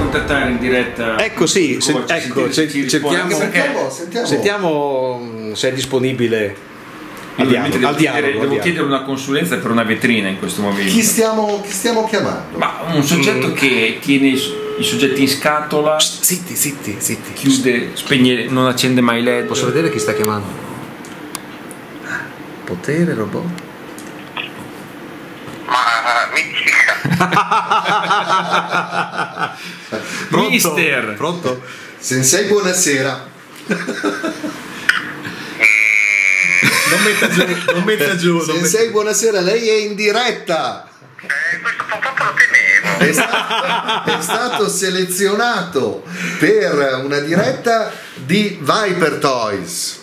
contattare in diretta. Ecco, sì, ecco, sentiamo se è disponibile. Devo chiedere una consulenza per una vetrina in questo momento. Chi stiamo chiamando? Ma un soggetto che tiene i soggetti in scatola. Zitti. Chiude, spegne, non accende mai LED. Posso vedere chi sta chiamando? Potere robot? Ma Pronto? Mister. Pronto? Sensei, buonasera. Non metta giù. Sensei, buonasera, lei è in diretta. questo purtroppo lo temevo. È stato selezionato per una diretta di Viper Toys.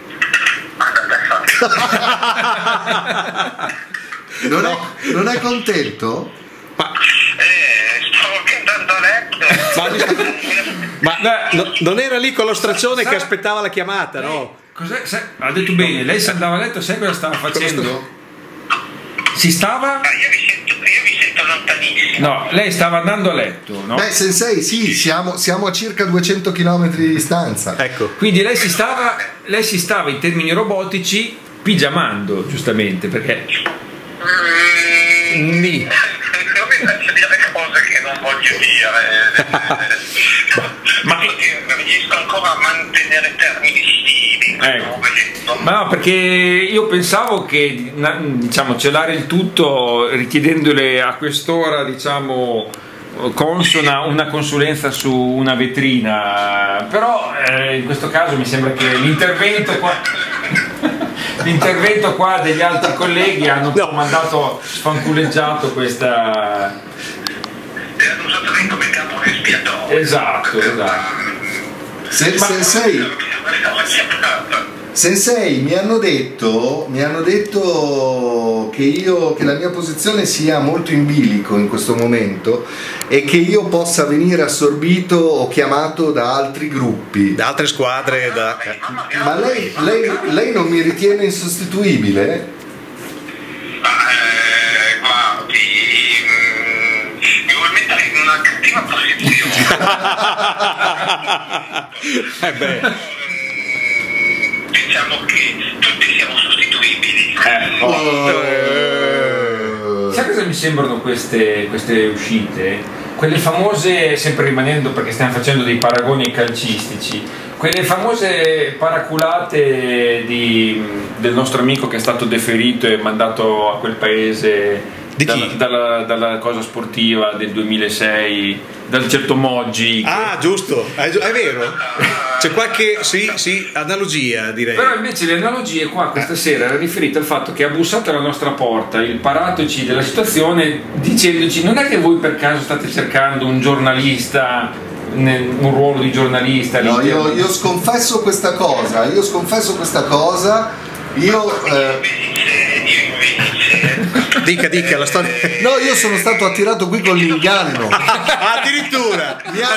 Non è contento? Stavo andando a letto. Ma non era lì con lo straccione che aspettava la chiamata, no? Ha detto bene, lei se andava a letto, sai cosa stava facendo? Si stava? Io vi sento lontanissimo. No, lei stava andando a letto, no? Beh, Sensei, sì, siamo a circa 200 km di distanza. Ecco. Quindi lei si stava in termini robotici pigiamando, giustamente, perché Non mi faccio dire cose che non voglio dire. Ma riesco ancora a mantenere termini estivi. Ma no, perché io pensavo che, diciamo, celare il tutto richiedendole a quest'ora, diciamo, consona una consulenza su una vetrina, però in questo caso mi sembra che l'intervento qua degli altri colleghi hanno un po' mandato sfanculeggiato questa. Hanno usato lei come capo espiatorio. Esatto. Sensei, mi hanno detto che la mia posizione sia molto in bilico in questo momento e che io possa venire assorbito o chiamato da altri gruppi, Da altre squadre, ma lei non mi ritiene insostituibile? Guardi, mi vuoi mettere in una cattiva posizione. Diciamo che tutti siamo sostituibili. Sai cosa mi sembrano queste uscite? Quelle famose, sempre rimanendo perché stiamo facendo dei paragoni calcistici, quelle famose paraculate del nostro amico che è stato deferito e mandato a quel paese dalla cosa sportiva del 2006, dal certo Moggi. Ah, giusto, è vero. C'è qualche analogia, direi. Però invece le analogie qua questa sera era riferita al fatto che ha bussato alla nostra porta il paratoci della situazione dicendoci: non è che voi per caso state cercando un giornalista, un ruolo di giornalista? No, io sconfesso questa cosa. Dica la storia. No, io sono stato attirato qui con l'inganno. Addirittura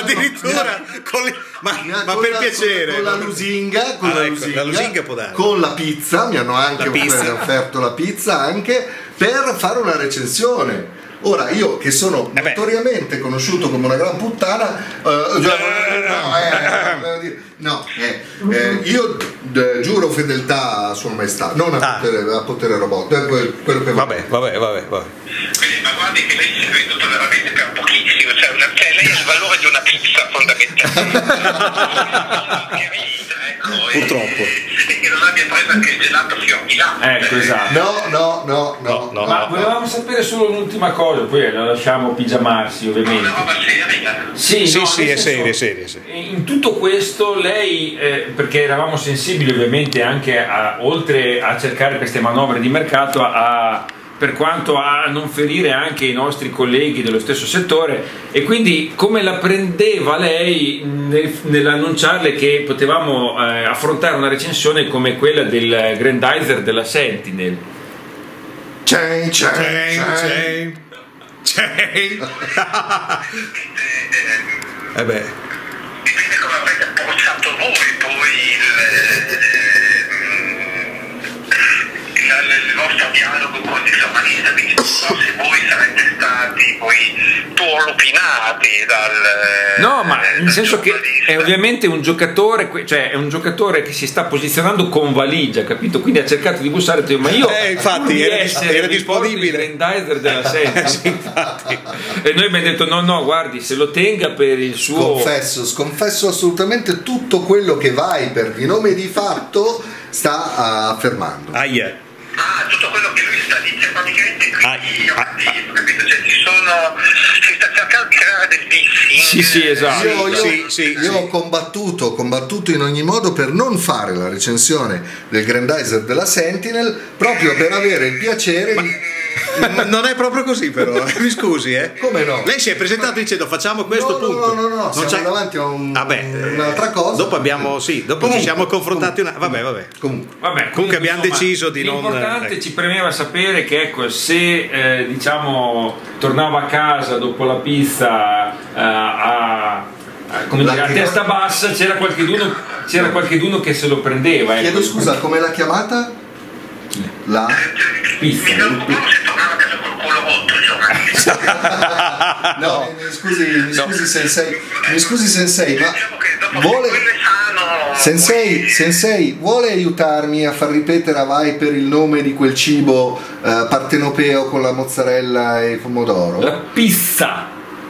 ma per piacere. Con la lusinga, la lusinga può dare. Con la pizza, mi hanno anche offerto la pizza anche per fare una recensione. Ora, io che sono notoriamente conosciuto come una gran puttana, io giuro fedeltà a Sua Maestà, non a potere robot, quello che vabbè. Ma guardi che lei si è venduto veramente per pochissimo, cioè lei è il valore di una pizza fondamentalmente. Purtroppo. E che non abbia preso anche il gelato fior di latte. Ecco, esatto. No. Ma volevamo sapere solo un'ultima cosa, poi la lasciamo pigiamarsi, ovviamente. Una roba seria. Sì, è seria. In tutto questo lei, perché eravamo sensibili ovviamente anche oltre a cercare queste manovre di mercato, per quanto a non ferire anche i nostri colleghi dello stesso settore, e quindi come la prendeva lei nell'annunciarle che potevamo affrontare una recensione come quella del Grandizer della Sentinel. Chain. Dipende come avrete approcciato voi poi il vostro dialogo con il giornalista, se voi sarete stati poi tu scorlupinati No, ma nel senso che è ovviamente un giocatore, cioè è un giocatore che si sta posizionando con valigia, capito? Quindi ha cercato di bussare, ma io infatti era disponibile il Grandizer della Sentinel. Sì, infatti. E noi abbiamo detto no, guardi, se lo tenga per il suo... Sconfesso assolutamente tutto quello che Viper di nome e di fatto sta affermando. Tutto quello che lui sta dicendo praticamente capito? Cioè, si sta cercando di creare del dissing. Sì, esatto. Io ho combattuto in ogni modo per non fare la recensione del Grandizer della Sentinel, proprio per avere il piacere Non è proprio così, però. Mi scusi, Come no? Lei si è presentato dicendo facciamo questo punto. No, siamo davanti a un'altra cosa. Dopo abbiamo dopo ci siamo confrontati vabbè. Comunque abbiamo deciso di non. L'importante ci premeva sapere che se diciamo tornava a casa dopo la pizza come dire, a testa bassa c'era qualcheduno che se lo prendeva. Chiedo scusa, come l'ha chiamata? La pizza. Se tornava a casa col culo rotto, No, mi scusi sensei, ma vuole Sensei, vuole aiutarmi a far ripetere a Viper il nome di quel cibo partenopeo con la mozzarella e il pomodoro? La pizza.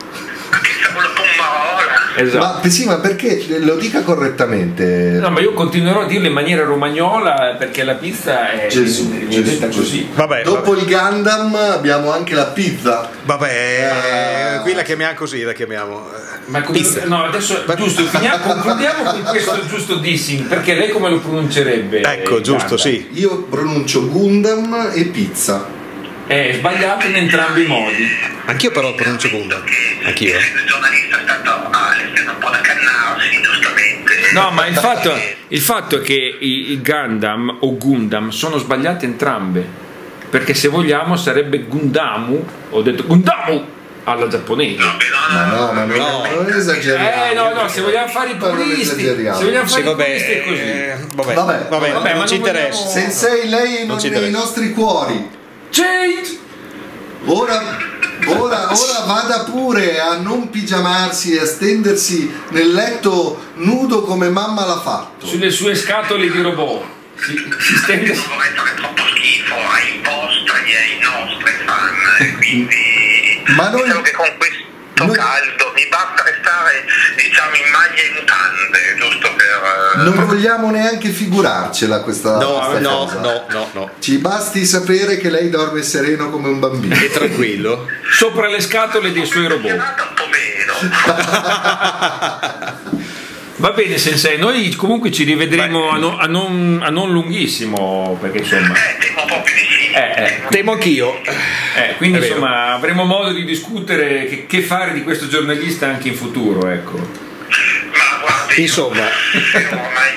Esatto. Ma perché lo dica correttamente? No, ma io continuerò a dirlo in maniera romagnola perché la pizza è detta così. Dopo il Gundam abbiamo anche la pizza. Qui la chiamiamo così, Ma no, adesso giusto, concludiamo con questo giusto dissing, perché lei come lo pronuncerebbe? Ecco, giusto, sì. Io pronuncio Gundam e pizza. È sbagliato in entrambi i modi. Anch'io però pronuncio Gundam. Anch'io. Il giornalista è stato un po' da cannarsi, giustamente. No, ma il fatto è che i Gundam o Gundam sono sbagliate entrambe, perché se vogliamo sarebbe Gundamu, ho detto Gundamu alla giapponese. No, non esageriamo. No, se vogliamo fare i puristi, è così. Vabbè, non ci interessa. Sensei, lei non nei nostri cuori. Change! Ora vada pure a non pigiamarsi e a stendersi nel letto nudo come mamma l'ha fatto. Sulle sue scatole di robot. Si stende. Non vorrei fare troppo schifo ai vostri e ai nostri fan, quindi diciamo che con questo caldo mi basta restare, diciamo, in maglia e mutande, giusto per... Non vogliamo neanche figurarcela questa cosa. No. Ci basti sapere che lei dorme sereno come un bambino. E tranquillo. Sopra le scatole dei suoi robot. un po' meno. Va bene Sensei, noi comunque ci rivedremo a non lunghissimo, perché insomma... Temo proprio di sì. Temo anch'io. Quindi insomma avremo modo di discutere che fare di questo giornalista anche in futuro, ecco. Ma guardi, insomma... ormai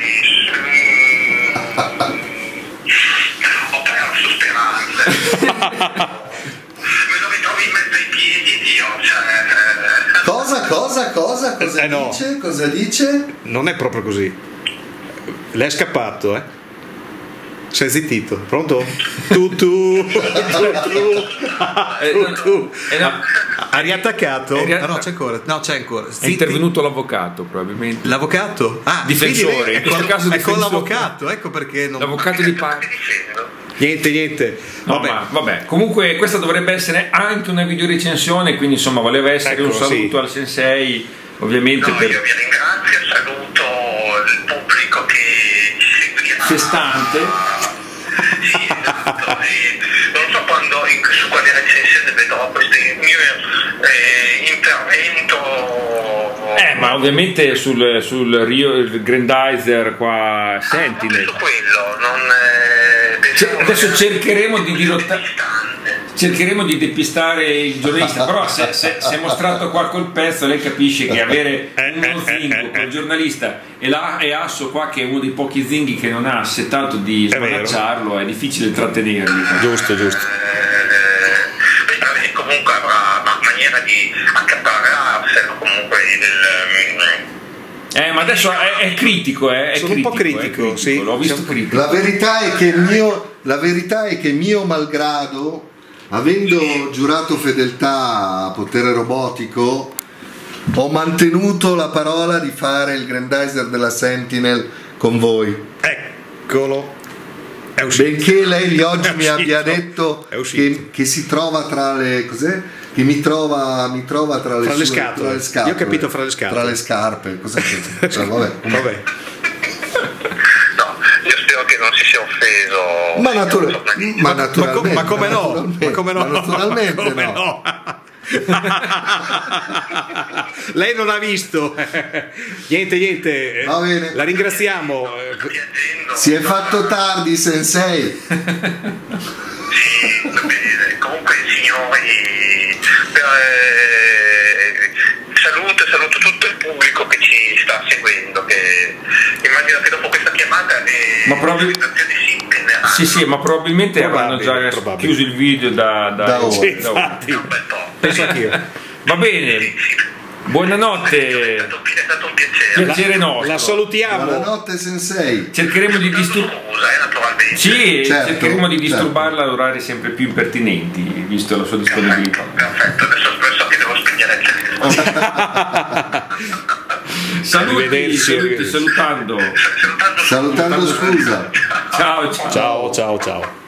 ho perso speranze. Me lo ritrovo in mezzo ai piedi, Dio, cioè... Cosa dice? Non è proprio così. Lei è scappato, Sei zittito. Pronto? Tu. Ha riattaccato? No, c'è ancora. È intervenuto l'avvocato, probabilmente. L'avvocato? Difensore. In questo caso è con l'avvocato, ecco perché non... L'avvocato di parte. Niente. Vabbè. Comunque questa dovrebbe essere anche una videorecensione, quindi insomma voleva essere un saluto al Sensei, ovviamente. Io vi ringrazio, saluto il pubblico che ci seguirà. Festante. Sì, esatto. Non so quando, su quale recensione vedrò questo mio intervento. Ma ovviamente sul il Grandizer qua Sentinel. Su quello, adesso cercheremo di depistare il giornalista, però se è mostrato qua col pezzo, lei capisce che avere uno zingo col giornalista e Asso qua che è uno dei pochi zinghi che non ha accettato di smanacciarlo, è difficile trattenerli. Giusto. Comunque avrà maniera di accaparrarselo comunque ma adesso è critico, sono un po' critico, sì. L'ho visto critico. La verità è che mio malgrado avendo giurato fedeltà a potere robotico, ho mantenuto la parola di fare il Grandizer della Sentinel con voi. Eccolo. Benché lei oggi mi abbia detto che si trova tra le cos'è? Che mi trova tra le scatole. Io ho capito fra le scatole. Tra le scarpe, cos'è che? Cioè, vabbè. No, io spero che non si sia offeso. Ma naturalmente. Ma come no? Ma come no? Ma naturalmente no. Lei non ha visto. Niente. Va bene. La ringraziamo. Si è fatto tardi, Sensei. Sì, va bene. Comunque, signori, saluto tutto il pubblico che ci sta seguendo, che immagino che dopo questa chiamata le presentazioni si intenderanno. Sì, ma probabilmente avranno già chiuso il video da ora. Sì, infatti. Penso anch'io. Va bene. Buonanotte. È stato un piacere. Piacere nostro. La salutiamo. Buonanotte, Sensei. Cercheremo di naturalmente. Sì, certo, cercheremo di disturbarla ad orari sempre più impertinenti, visto la sua disponibilità. Perfetto, adesso so che devo spegnere il telefono. Saluti, salutando. Salutando, scusa. Ciao. Ciao.